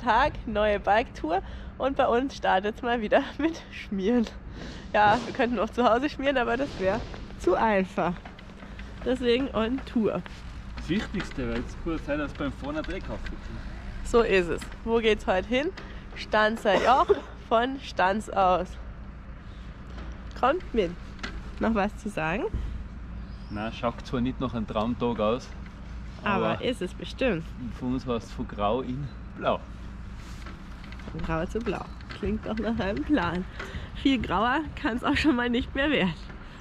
Tag, neue Bike-Tour und bei uns startet es mal wieder mit Schmieren. Ja, wir könnten auch zu Hause schmieren, aber das wäre zu einfach. Deswegen on Tour. Das Wichtigste, weil es kann sein, dass beim Fahren ein Dreck aufkommt. So ist es. Wo geht's heute hin? Stanzer Joch von Stanz aus. Kommt mit. Noch was zu sagen? Nein, schaut zwar nicht nach einem Traumtag aus, Aber ist es bestimmt. Von uns heißt es von grau in blau. Von grau zu blau. Klingt doch nach einem Plan. Viel grauer kann es auch schon mal nicht mehr werden.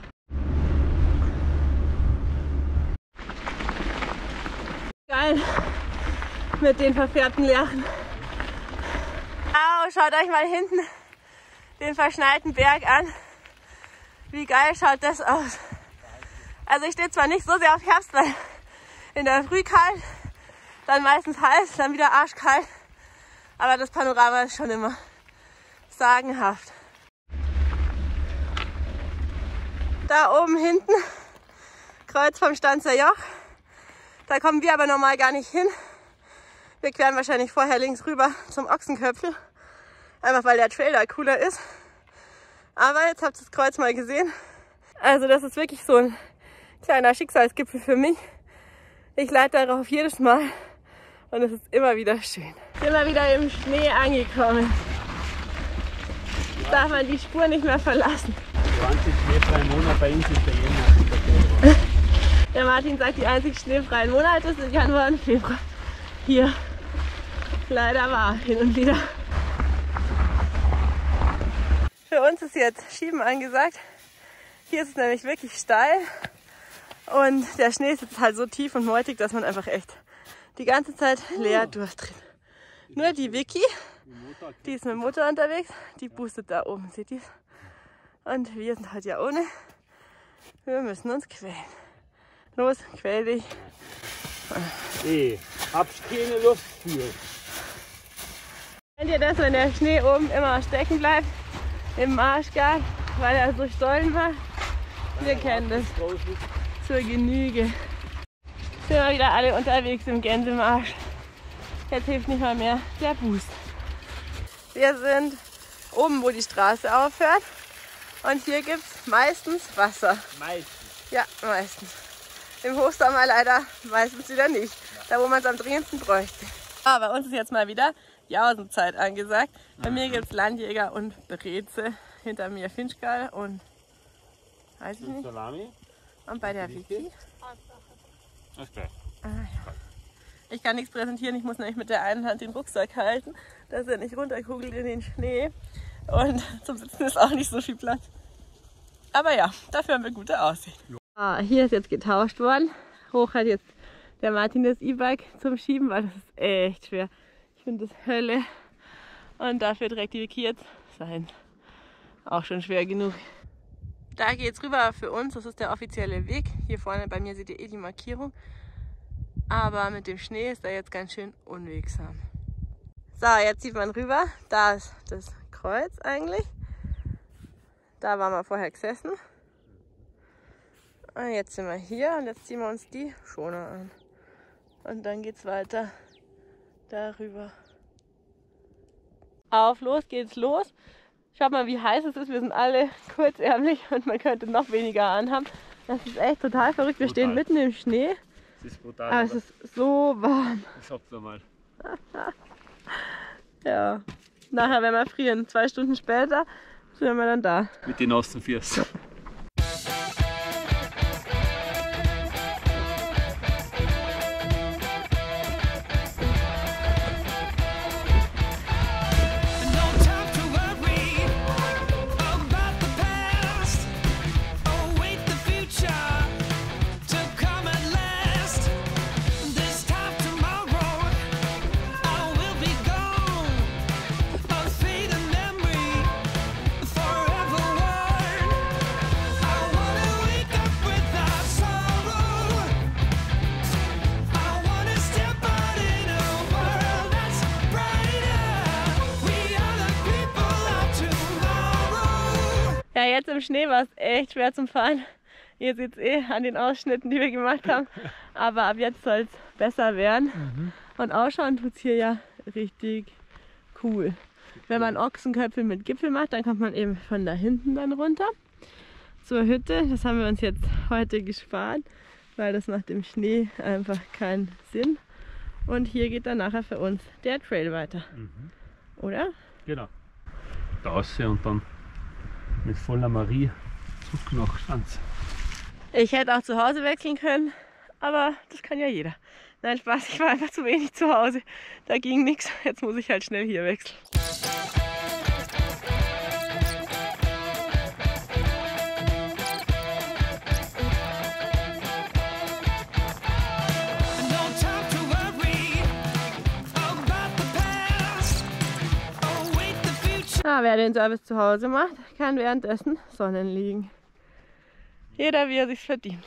Geil mit den verfährten Lerchen. Wow, schaut euch mal hinten den verschneiten Berg an. Wie geil schaut das aus. Also ich stehe zwar nicht so sehr auf Herbst, weil in der Früh kalt, dann meistens heiß, dann wieder arschkalt. Aber das Panorama ist schon immer sagenhaft. Da oben hinten, Kreuz vom Stanzer Joch. Da kommen wir aber normal gar nicht hin. Wir queren wahrscheinlich vorher links rüber zum Ochsenköpfel. Einfach weil der Trail da cooler ist. Aber jetzt habt ihr das Kreuz mal gesehen. Also das ist wirklich so ein kleiner Schicksalsgipfel für mich. Ich leite darauf jedes Mal und es ist immer wieder schön. Immer wieder im Schnee angekommen. Jetzt darf man die Spur nicht mehr verlassen. 20 schneefreien Monat bei uns ist der Jänner. Der Martin sagt, die einzig schneefreien Monate sind Januar und Februar. Hier leider wahr, hin und wieder. Für uns ist jetzt Schieben angesagt. Hier ist es nämlich wirklich steil und der Schnee ist jetzt halt so tief und meutig, dass man einfach echt die ganze Zeit leer durchtritt. Nur die Vicky, die ist mit dem Motor unterwegs, die boostet da oben, seht ihr? Und wir sind halt ja ohne. Wir müssen uns quälen. Los, quäl dich. Hab's keine Luft für. Kennt ihr das, wenn der Schnee oben immer stecken bleibt? Im Marschgard, weil er so Stollen macht? Wir kennen das zur Genüge. Sind wir wieder alle unterwegs im Gänsemarsch. Jetzt hilft nicht mal mehr der Boost. Wir sind oben, wo die Straße aufhört. Und hier gibt es meistens Wasser. Meistens? Ja, meistens. Im Hochsommer leider meistens wieder nicht. Da, wo man es am dringendsten bräuchte. Aber bei uns ist jetzt mal wieder Jausenzeit angesagt. Bei mir gibt es Landjäger und Breze. Hinter mir Finchgall und weiß ich nicht. Salami? Und bei der Vicky. Okay. Ah, ja. Ich kann nichts präsentieren, ich muss nämlich mit der einen Hand den Rucksack halten, dass er nicht runterkugelt in den Schnee. Und zum Sitzen ist auch nicht so viel Platz. Aber ja, dafür haben wir gute Aussicht. Ah, hier ist jetzt getauscht worden. Hoch hat jetzt der Martin das E-Bike zum Schieben, weil das ist echt schwer. Ich finde das Hölle. Und dafür trägt die Vicky jetzt sein. Auch schon schwer genug. Da geht es rüber für uns, das ist der offizielle Weg. Hier vorne bei mir seht ihr eh die Markierung. Aber mit dem Schnee ist er jetzt ganz schön unwegsam. So, jetzt sieht man rüber. Da ist das Kreuz eigentlich. Da waren wir vorher gesessen. Und jetzt sind wir hier und jetzt ziehen wir uns die Schoner an. Und dann geht es weiter darüber. Auf, los geht's los. Schaut mal, wie heiß es ist. Wir sind alle kurzärmlich und man könnte noch weniger anhaben. Das ist echt total verrückt. Wir stehen mitten im Schnee. Es ist brutal. Aber es ist so warm. Das habt ihr mal. Ja. Nachher werden wir frieren. 2 Stunden später sind wir dann da. Mit den nassen Füßen. Ja, jetzt im Schnee war es echt schwer zum Fahren. Ihr seht es eh an den Ausschnitten, die wir gemacht haben. Aber ab jetzt soll es besser werden. Und ausschauen tut es hier ja richtig cool. Wenn man Ochsenköpfe mit Gipfel macht, dann kommt man eben von da hinten dann runter zur Hütte. Das haben wir uns jetzt heute gespart, weil das macht im Schnee einfach keinen Sinn. Und hier geht dann nachher für uns der Trail weiter. Oder? Genau. Da raus und dann mit voller Marie zurück nach Schanz. Ich hätte auch zu Hause wechseln können, aber das kann ja jeder. Nein, Spaß, ich war einfach zu wenig zu Hause. Da ging nichts. Jetzt muss ich halt schnell hier wechseln. Wer den Service zu Hause macht, kann währenddessen Sonnen liegen. Jeder wie er sich's verdient.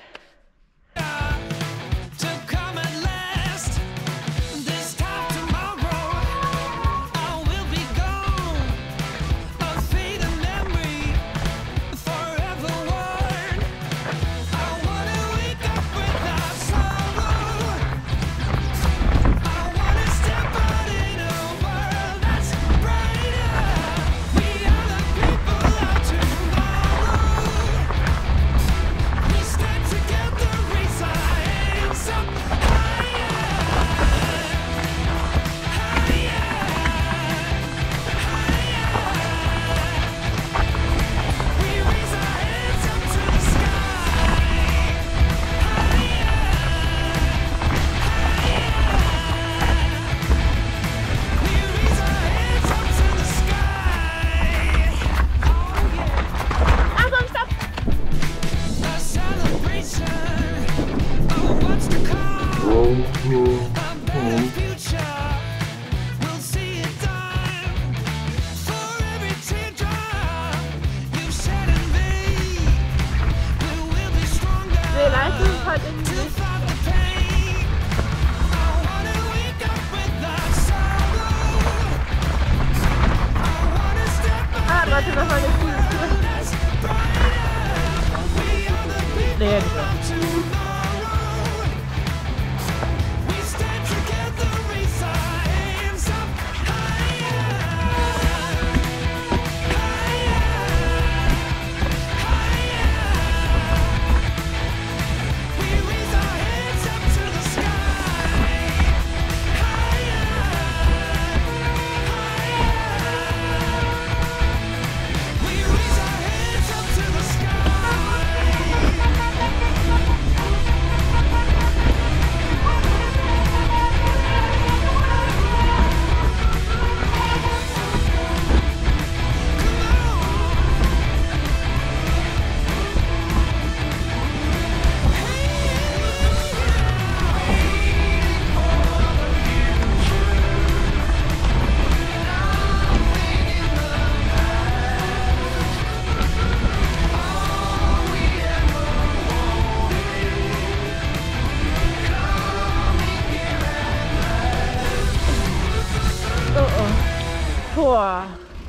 Boah.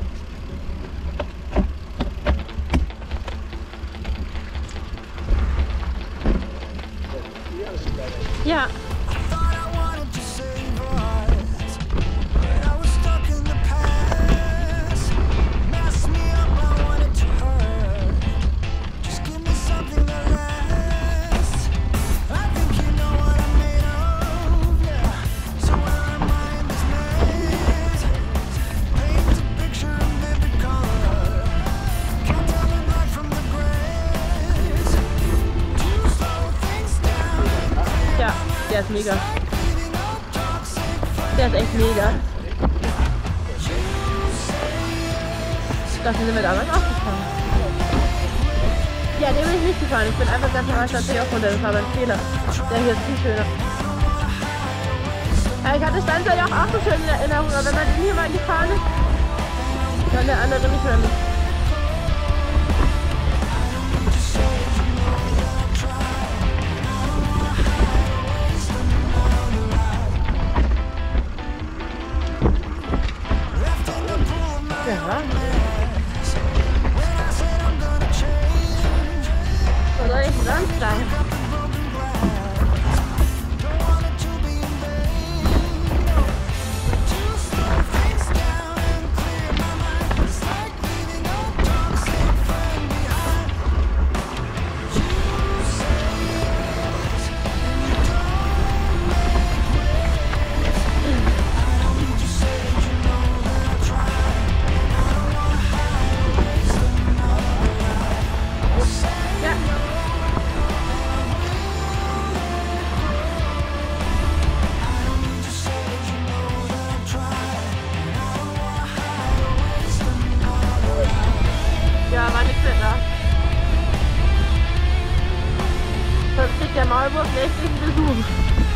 Ja. Der ist mega. Der ist echt mega. Dafür sind wir damals auch gefahren. Ja, den bin ich nicht gefahren. Ich bin einfach ganz normal tatsächlich auch runter. Das war mein Fehler. Der hier ist viel schöner. Ja, ich hatte Standseil ja auch so schön in Erinnerung, aber wenn man den hier mal gefahren ist, kann der andere nicht mehr mit. Ja. Wo soll ich sonst sein? nächtlichen Besuch.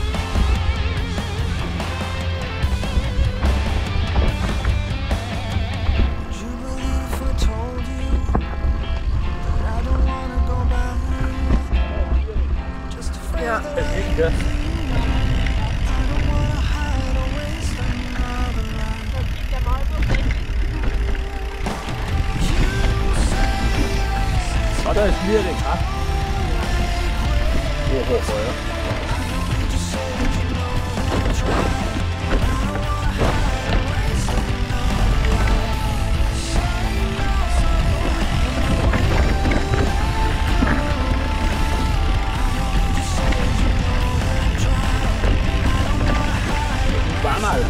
Ja. Ah, da ist schwierig, ha? Oh, hoch, ja. Zweimal.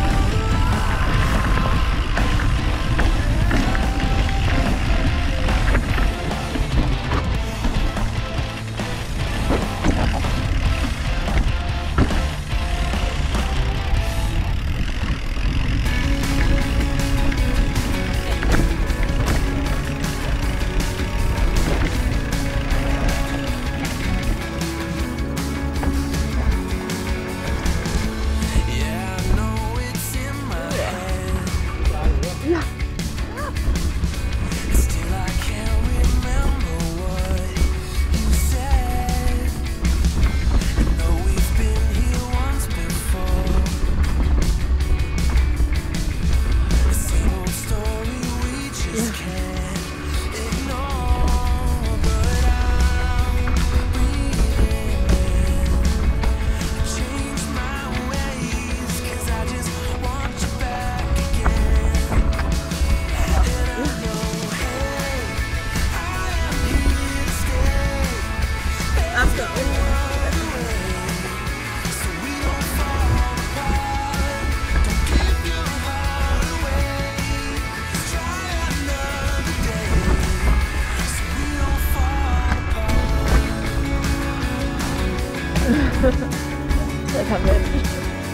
Das haben wir nicht.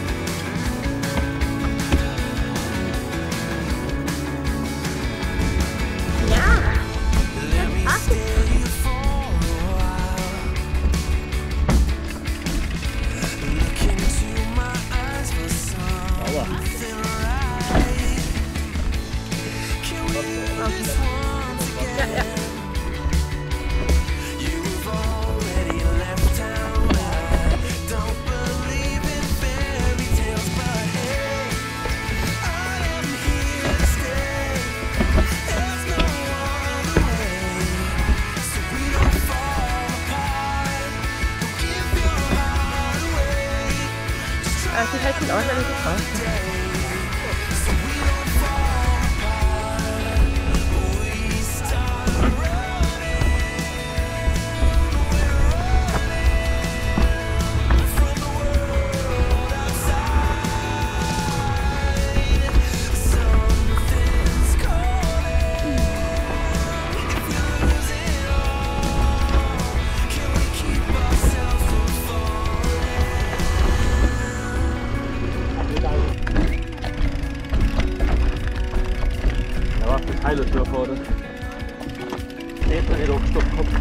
Sieht halt gut aus, wenn ich es raus. Heiler durchfahren. Hätte nicht abgestoppt gehabt.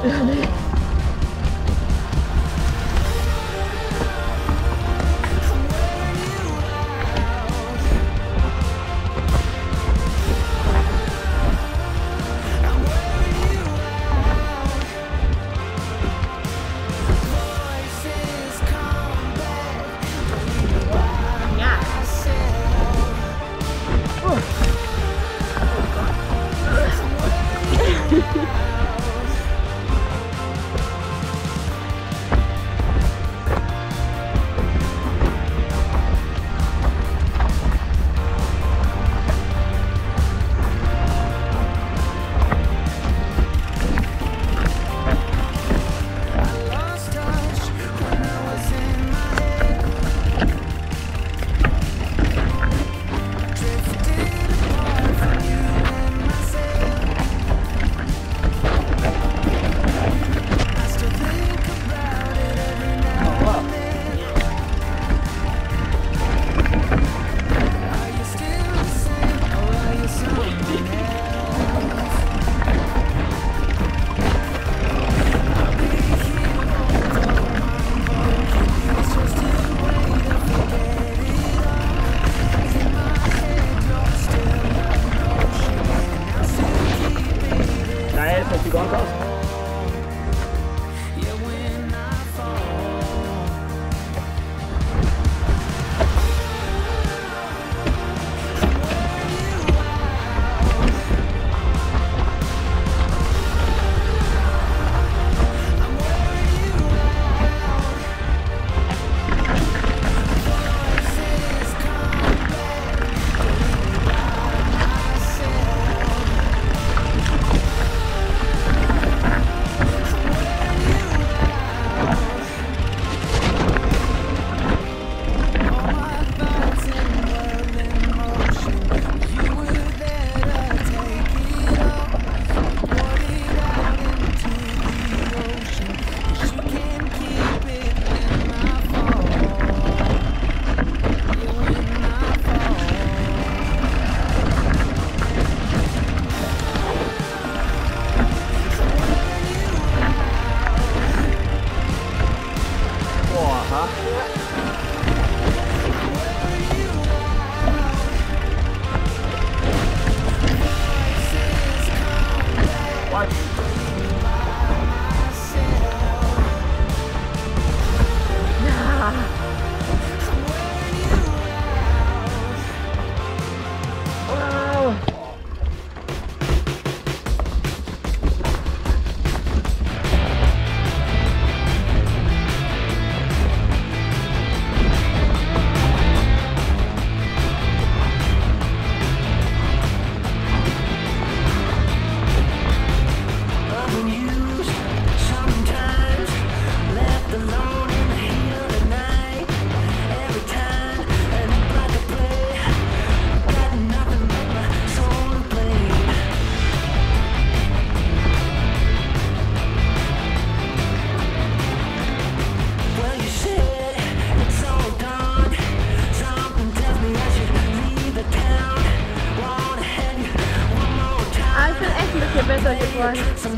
besser geworden.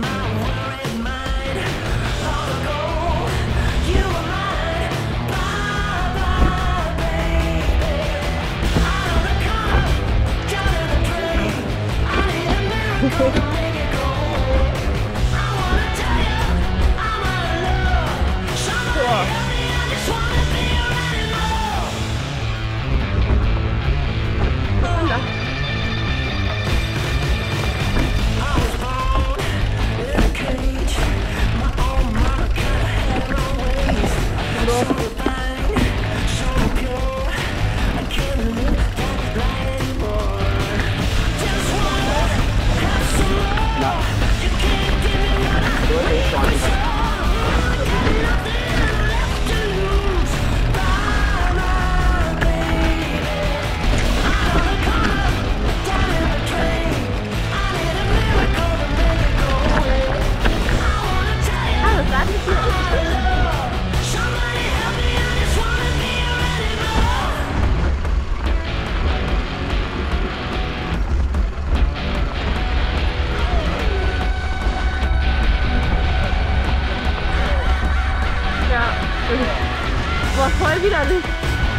Some wieder nicht.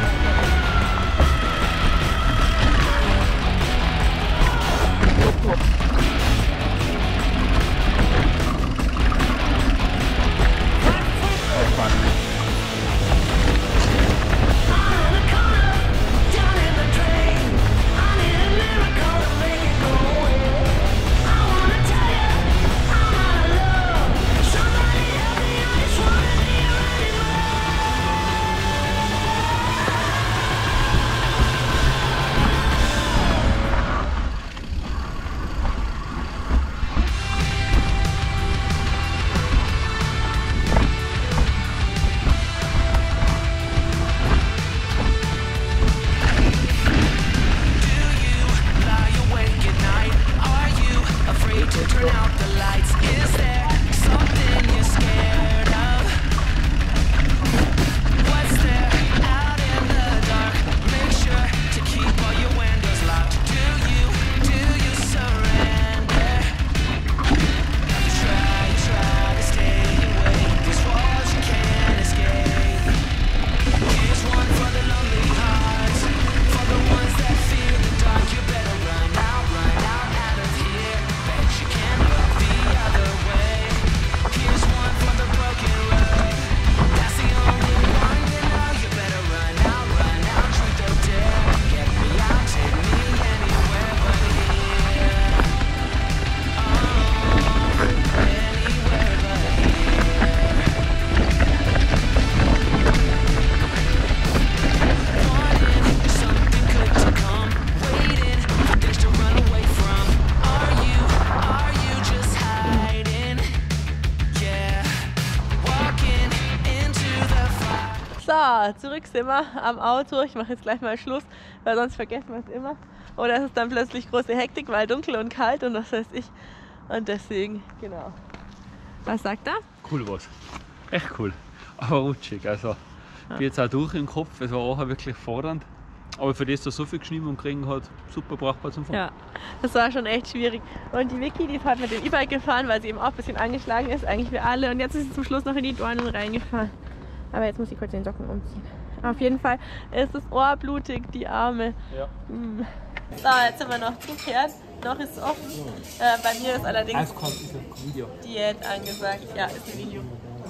So, zurück sind wir am Auto. Ich mache jetzt gleich mal Schluss, weil sonst vergessen wir es immer. Oder es ist dann plötzlich große Hektik, weil dunkel und kalt und was weiß ich. Und deswegen, genau. Was sagt er? Cool was. Echt cool. Aber rutschig. Also, ich bin jetzt auch durch im Kopf. Es war auch wirklich fordernd. Aber für das, dass so viel geschrieben und kriegen hat, super brauchbar zum Fahren. Ja, das war schon echt schwierig. Und die Vicky, die ist halt mit dem E-Bike gefahren, weil sie eben auch ein bisschen angeschlagen ist, eigentlich wie alle. Und jetzt ist sie zum Schluss noch in die Dornen reingefahren. Aber jetzt muss ich kurz den Socken umziehen. Auf jeden Fall ist das Ohr blutig, die Arme. Ja. So, jetzt sind wir noch zugekehrt. Noch ist es offen. Bei mir ist allerdings Diät angesagt. Ja, ist ein Video.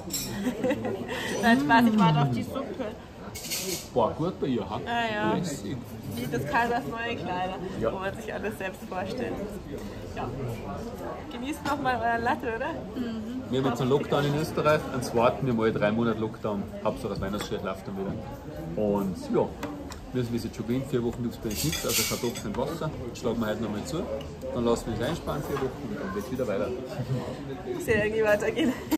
Nein, Spaß, ich warte auf die Suppe. Boah, gut bei ihr, ha? Ja. Lässig. Wie das Kaisers neue Kleider, Ja. wo man sich alles selbst vorstellt. Ja. Genießt noch mal euren Latte, oder? Wir haben jetzt einen Lockdown in Österreich, einen zweiten, wir haben alle 3 Monate Lockdown, Hauptsache das Weihnachtsgeschäft läuft dann wieder. Und ja, müssen wir es jetzt schon gehen, 4 Wochen gibt es bei uns nichts, also Kartoffeln und Wasser. Jetzt schlagen wir heute nochmal zu, dann lassen wir es einsparen 4 Wochen und dann wird es wieder weiter. Muss ja irgendwie weitergehen.